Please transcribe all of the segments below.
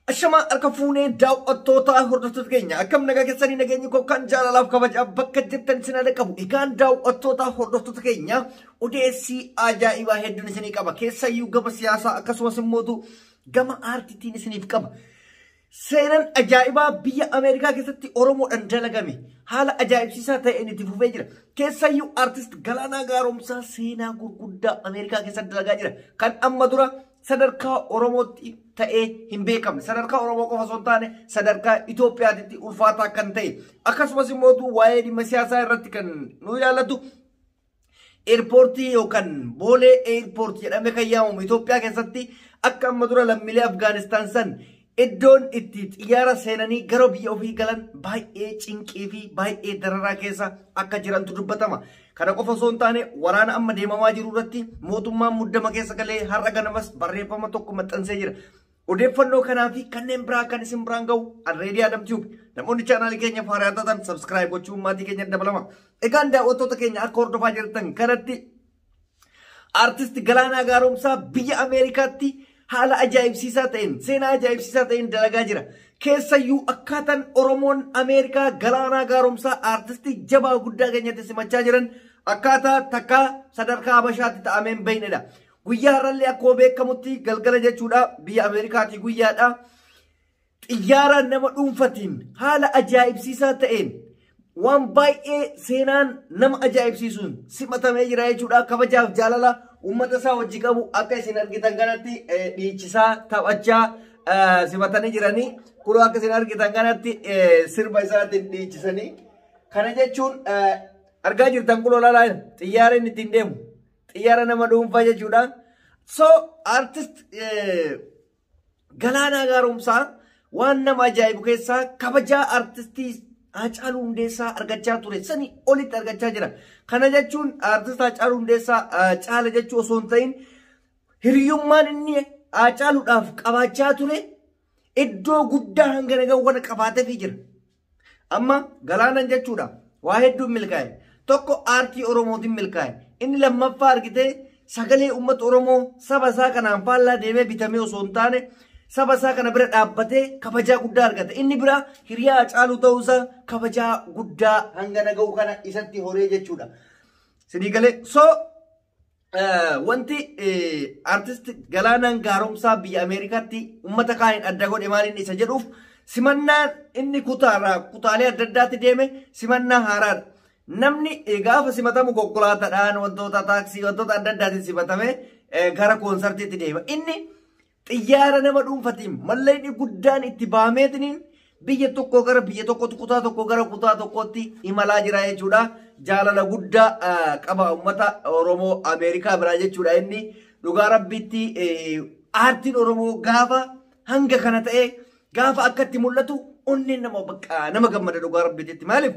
Ashama harka fuunee daawwattoota hordoftoota keenya akkam nagaa keessanii nageenyi koo kan jaalalaaf kabaja bakka jirtan sinada qabu. Egaan daawwattoota hordoftoota keenya odeessii ajaa'ibaa hedduun isinii qaba. Keessayyuu gama siyaasaa akkasumas immoo gama aartiitiin isiniif qaba. Seenaan ajaa'ibaa biyya Ameerikaa keessatti Oromoodhaan dalagame haala ajaa'ibsiisaa ta'een itti fufee jira. Keessayyuu aartist Galaanaa Gaaromsaa seenaa gurguddaa Ameerikaa keessatti dalagaa jira. Kan amma dura sadarkaa Oromootti ta'ee hin beekamne sadarkaa Oromoo qofa osoo hin taane sadarkaa Itoophiyaatti ulfaataa kan ta'e akkasumas immoo waa'ee dhimma siyaasaa irratti kan nu ilaallatu eerpoortii yookaan boolee eerpoortii jedhamee kan yaamamu Itoophiyaa keessatti akka amma dura lammiilee Afgaanistaan san iddoon itti xiyyaara seenanii gara biyya ofii galan baay'ee cinqii fi baay'ee dararaa keessa akka jirantu dubbatama. Kana qofa osoo hin taane waraana amma deemamaa jiru irratti mootummaan muddama keessa galee har'a ganamas barreeffama tokko maxxansee jira. Odeeffannoo kanaa fi kanneen biraa kan isin biraan gahu Already Adam Tube. Namoonni chaanaalii keenya faaraataan subscribe gochuun maatii keenya dabalama. Egaan daawwattoota keenya akka hordofaa jirtan kanatti artist Galaanaa Gaaromsaa biyya Ameerikaatti haala ajaa'ibsiisaa ta'een seenaa ajaa'ibsiisaa ta'een dalagaa jira. Keessayyuu akkaataan Oromoon Ameerikaa Galaanaa Gaaromsaa artistii jabaa guddaa keenyatti simachaa jiran akkaataa takka sadarkaa Habashaatti ta'ameen bahinedha. Guyyaa har'allee akkuma beekamutti galgala jechuudha biyya Ameerikaatti guyyaadha. Xiyyaara nama dhuunfatiin haala ajaa'ibsiisaa ta'een waan baay'ee seenaan nama ajaa'ibsiisuun simatamee jira jechuudha. Kabajaaf jaalala uummata isaa wajji qabu akka isin argitan kanatti dhiichisaa taphachaa simatanii jiranii. Kun akka isin argitan kanatti sirba isaatiin dhiichisanii. Kana jechuun argaa jirtan kun olaalaa xiyyaara inni ittiin deemu. Xiyyaara nama dhuunfaa jechuudha. So artist Galaanaa Gaaromsaa waan nama ajaa'ibu keessaa kabajaa artistii Haacaaluu Hundeessaa argachaa ture sanii olitti argachaa jira. Kana jechuun artist Haacaaluu Hundeessaa caala jechuu osoo hin ta'in hiriyyummaan inni Haacaaluudhaaf qabaachaa ture iddoo guddaa hanga nagawwan qabaateefii jira. Amma Galaanaan jechuudha waa hedduun milkaa'e. Tokko aartii Oromootiin milkaa'e. Inni lammaffaa argitee sagalee uummata Oromoo saba isaa kanaan faallaa deemee bitamee osoo hin taane saba isaa kana bira dhaabbatee kabajaa guddaa argate. Inni bira hiriyaa Haacaaluu ta'uusaa kabajaa guddaa hanga naga'u kana isatti horee jechuudha. Sinii galee so wanti artist Galaanaan Gaaromsaa biyya Ameerikaatti uummata kaaniin adda godhe maaliin isa jedhuuf simannaan inni kutaalee adda addaatti deeme simannaa haaraadha. Namni gaafa simatamu konkolaataadhaan wantoota taaksii wantoota adda addaatiin simatamee gara koonsartiitti deema. Inni xiyyaara nama dhuunfatiin mallayni guddaan itti baameetiniin biyya tokko gara biyya tokkotti kutaa tokko gara kutaa tokkotti imalaa jira jechuudha. Jaalala guddaa qaba uummata Oromoo Ameerikaa biraa jechuudha. Inni dhugaa rabbiitti aartiin Oromoo gaafa hanga kana ta'e gaafa akkatti mul'atu onneen nama gammada dhugaa rabbiitti. Maaliif?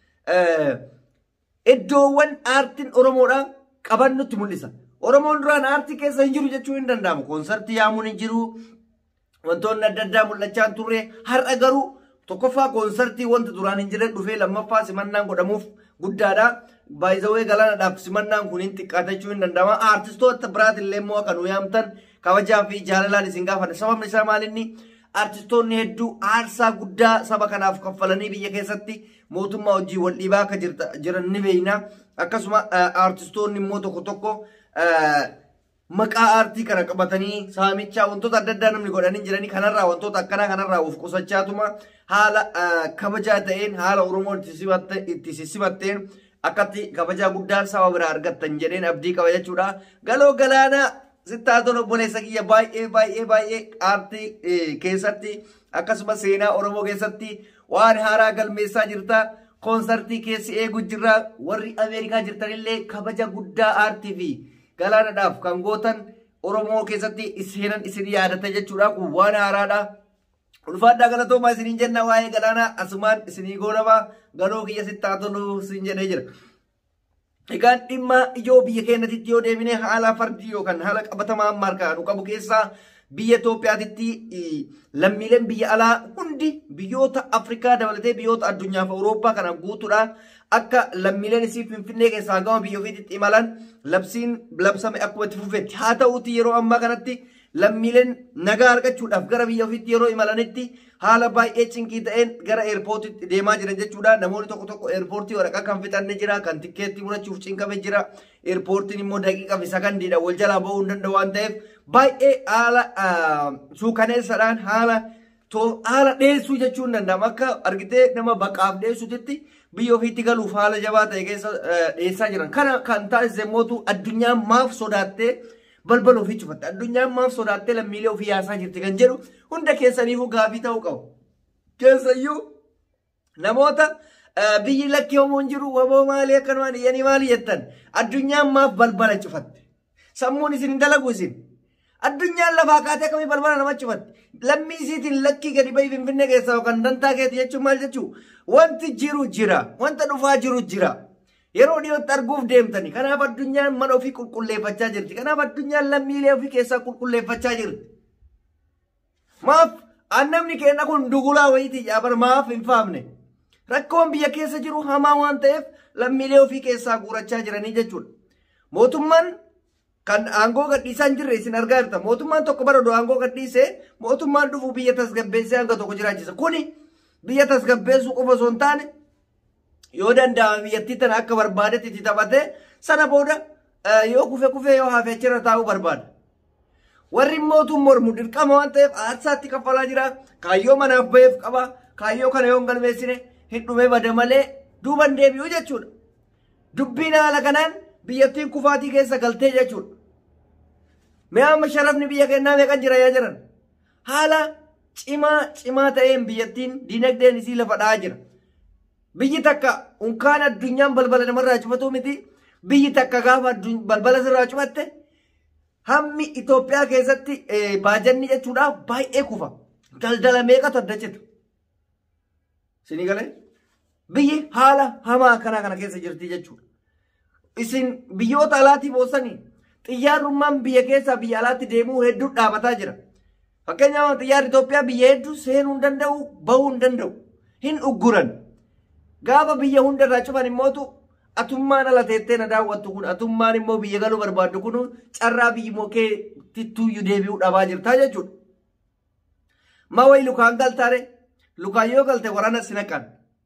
Iddoowwan aartiin Oromoodhaa qaban nutti mul'isa. Oromoon duraan aartii keessa hin jiru jechuu hin danda'amu. Koonsartii yaamuun hin jiru. Wantoonni adda addaa mul'achaa hin turre. Har'a garuu tokkoffaa koonsartii wanti duraan hin jirre dhufee lammaffaa simannaan godhamuuf guddaadha. Baay'izawee Galaanaadhaaf simannaan kun hin xiqqaata jechuu hin danda'ama. Aartistoota biraatillee immoo akka nu yaamtan kabajaa fi jaalalaan isin gaafadha. Sababni isaa maalinni artistoonni hedduu aarsaa guddaa saba kanaaf kaffalanii biyya keessatti mootummaa hojii wal dhiibaa akka jiran ni beekna. Akkasuma artistoonni immoo tokko tokko maqaa aartii kana qabatanii saamichaa wantoota adda addaa namni godhanii jiranii kanarraa wantoota akkanaa kanarraa of qusachaatuma haala kabajaa ta'een haala Oromoo itti sissimatteen akkatti kabajaa guddaa saba biraa argattan jedheen abdii qaba jechuudha. Galoo Galaanaa sittaatoon obboleessa kiyya baay'ee aartii keessatti akkasuma seenaa Oromoo keessatti waan haaraa galmeessaa jirta. Koonsartii keessi eeguu jirra. Warri Ameerikaa jirtanillee kabaja guddaa aartii fi Galaanaadhaaf kan gootan Oromoo keessatti seenan isin yaadata jechuudha. Kun waan haaraadha. Ulfaadhaa galatoomaa isiniin jenna waa'ee Galaanaa asumaan isinii goonama galoo kiyya sittaatoon isin jedhee jira. Egaan dhimma ijoo biyya keenyatti yoo deemine haala fardii yookaan haala qabatamaa markaa nu qabu keessaa biyya Itoophiyaatti lammiileen biyya alaa hundi biyyoota Afrikaa dabalatee biyyoota addunyaa fi Awurooppaa kana guutuudha. Akka lammiileen isii Finfinnee keessaa gama biyya ofiitti imalan labsiin labsame akkuma itti fufetti. Haa ta'uuti yeroo ammaa kanatti lammiileen nagaa argachuudhaaf gara biyya ofiitti yeroo imalanitti haala baay'ee cinqii ta'een gara eerpoortiitti deemaa jiran jechuudha. Namoonni tokko tokko eerpoortii waraqaa kan fixanne jira, kan tikkeetti murachuuf cinqame jira. Eerpoortiin immoo daqiiqaa fi sagandiidha wal jalaa ba'uu hin danda'u waan ta'eef baay'ee haala suukaneessaadhaan haala dheessuu jechuun danda'ama. Akka argitee nama baqaaf dheessuutitti biyya ofiitti galuuf haala jabaa ta'e keessa dheessaa jiran. Kana kan taasise mootu addunyaan maaf sodaattee balbala ofii cufatte, addunyaan maaf sodaattee lammiilee ofii yaasaa jirti kan jedhu hunda keessaniifuu gaafii ta'uu qabu. Keessayyuu namoota biyyi lakki homoon jiru waboo maalii akkanumaan iyyanii maalii jettan addunyaan maaf balbala cufatte? Sammuun isin hin dalagu isin. Addunyaan lafaa kaatee akkamii balbala nama cufatte? Lammii isiitiin lakkii gadi bahi Finfinnee keessaa yookaan dantaa keeti jechuun maal jechuu? Wanti jiru jira, wanta dhufaa jiru jira. Yeroo dhiyootti arguuf deemtani. Kanaaf addunyaan mana ofii qulqulleeffachaa jirti. Kanaaf addunyaan lammiilee ofii keessaa qulqulleeffachaa jirti. Maaf namni keenya kun dugulaa wayitii jaabar maaf hin faamne? Rakkoon biyya keessa jiru hamaa waan ta'eef lammiilee ofii keessaa guurachaa jiranii jechuudha. Mootummaan kan aangoo gadhiisaa hin jirre isin argaa jirta. Mootummaan tokko baradoo aangoo gadhiisee mootummaan dhufu biyya tasgabbeessee hanga tokko jiraachisa. Kuni biyya tasgabbeessuu qofa osoo hin taane yoo danda'ame biyyattii tana akka barbaadetti itti taphatee sana booda yoo kufee yoo hafe achirra taa'uu barbaada. Warri mootummaan mormu dirqama waan ta'eef aarsaatti kaffalaa jira. Kaayyoo manaaf baheef qaba. Kaayyoo kana yoo hin galmeessine hin dhume bada malee duuban deebi'u jechuudha. Dubbiin haala kanaan biyyattiin kufaatii keessa galtee jechuudha. Mee amma sharafni biyya keenyaa meeqan jira yaa jiran? Haala cimaa ta'een biyyattiin dinagdeen isii lafa dha'aa jira. Biyyi takka unkaan addunyaan balbala namarraa cufatu miti. Biyyi takka gaafa balbala sirraa cufatte hammi Itoophiyaa keessatti baajanni jechuudhaaf baay'ee kufa. Daldala meeqatu adda citu? Isinii galee? Biyyi haala hamaa kana keessa jirti jechuudha. Isin biyyoota alaatti boosanii xiyyaarummaan biyya keessaa biyya alaatti deemuu hedduu dhaabataa jira. Fakkeenyaaf xiyyaarri Itoophiyaa biyya hedduu seenuu hin danda'u, bahuu hin danda'u. Hin ugguran. Gaafa biyya hundarraa cufan immootu atummaan ala teettee na daawwattu kun atummaan immoo biyya galuu barbaaddu kun carraa biyyi mookee tittuuyyuu deebi'uu dhabaa jirtaa jechuudha. Ma wayi lukaan galtaare lukaan yoo galte waraana sinaqan.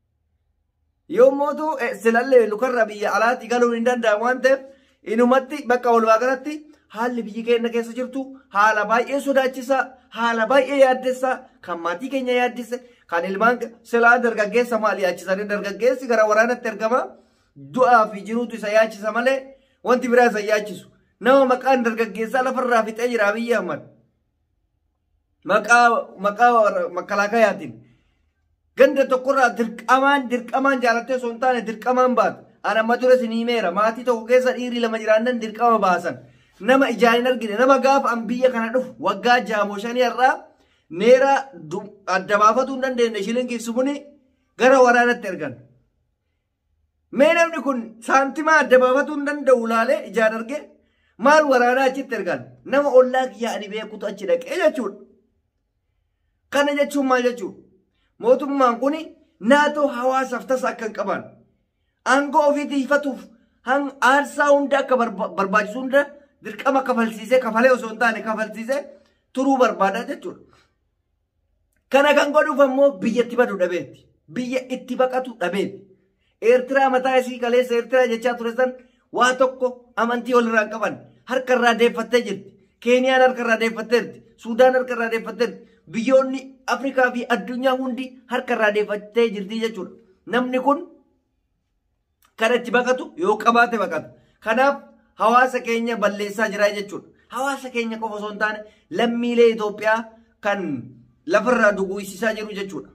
Yoo mootu silallee lukarra biyya alaatti galuun hin danda'amu waan ta'eef inumatti bakka walumaa galatti haalli biyyi keenya keessa jirtu haala baay'ee sodaachisaa, haala baay'ee yaaddessaa, kan maatii keenya yaaddise, kan ilmaan silaa dargaggeessa maal yaachisanii dargaggeessi gara waraanatti ergama du'aa fi jiruutu isa yaachisa malee wanti biraa isa yaachisu. Nama maqaan dargaggeessaa lafarraa fixee jira Abiyyi Ahmad. Maqaa makalaakayaatiin. Ganda tokkorraa dirqamaan jaalattee osoo hin taane dirqamaan baata. Ana amma dura isin himeera. Maatii tokko keessa dhiirri lama jiraannan dirqama baasan. Nama ijaan hin argine. Nama gaafa an biyya kana dhufu waggaa 6 irraa neera adda baafachuu hin dandeenye shilingiif sumuni gara waraanatti ergan. Mee namni kun saantima adda baafachuu hin danda'u laalee ijaan arge maal waraanaa achitti ergan? Nama ollaa kiyyaa ani beekutu achi dhaqee jechuudha. Kana jechuun maal jechuudha? Mootummaan kun naatoo hawaasaaf tasa akka hin qaban. Aangoo ofiitii ifatuuf aarsaa hunda akka barbaachisu hunda dirqama kafalsiisee kafalee osoo hin taane kafalsiisee turuu barbaada jechuudha. Kana kan godhuuf ammoo biyyatti badu dhabeetti. Biyya itti baqatu dhabeetti. Eertiraa mataa isii kaleessa Eertiraa jechaa ture san waa tokko amantii walirraa hin qaban. Harka irraa deeffattee jirti. Keeniyaan harka irraa deeffattee jirti. Suudaan harka irraa deeffattee jirti. Biyyoonni Afrikaa fi addunyaa hundi harka irraa deeffattee jirti jechuudha. Namni kun kan itti baqatu yoo qabaate baqata. Kanaaf hawaasa keenya balleessaa jira jechuudha. Hawaasa keenya qofa osoo hin taane lammiilee Itoophiyaa kan lafarraa duguugsisaa jiru jechuudha.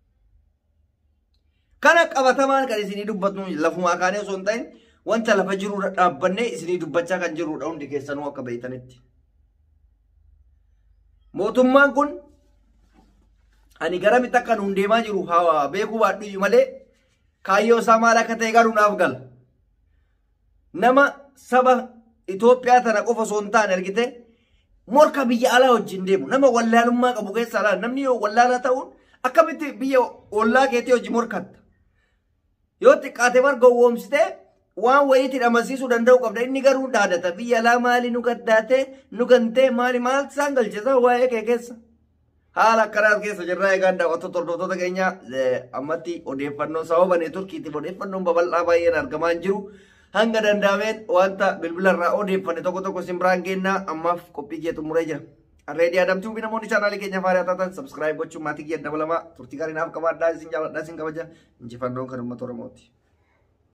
Kana qabatamaan kan isinii dubbatnu lafumaa kaanee osoo hin ta'in wanta lafa jiru dhaabbannee isinii dubbachaa kan jirudha hundi keessanuu akka beeytanitti. Mootummaan kun ani garamitti akka nuun deemaa jiru beekuu baadhu malee kaayyoo isaa maal akka ta'e garuu naaf gala. Nama saba Itoophiyaa tana qofa osoo hin taane argite morka biyya alaa wajjin deemu nama wallaalummaa qabu keessa alaa namni yoo wallaalaa ta'uun akkamitti biyya ollaa keetii hojii morkatta. Yoo xiqqaate bar gowwoomsitee waan wayiitiin amansiisuu danda'u qabda. Inni garuu dhaadata biyya alaa maali nu gaddaate nu gantee maal isaan galchisa waa'ee kee keessa. Haala akkanaas keessa jirra egaa daawwattoota hordoftoota keenya ammatti odeeffannoo sababa neetworkiitiif odeeffannoon babal'aa baay'een argamaa hin jiru. Hanga danda'ameen wanta bilbilarraa odeeffanne tokko isin biraan geenna ammaaf qophii kee xumuree jira. Ready adamtuu bi namoonni chaanaalii keenya faarii taatan subscribe gochuun maatii kee dabalamaa turtii gaarii naaf qabaadhaa isin jaalladhaa isin kabaja injifannoon kan uummata Oromooti.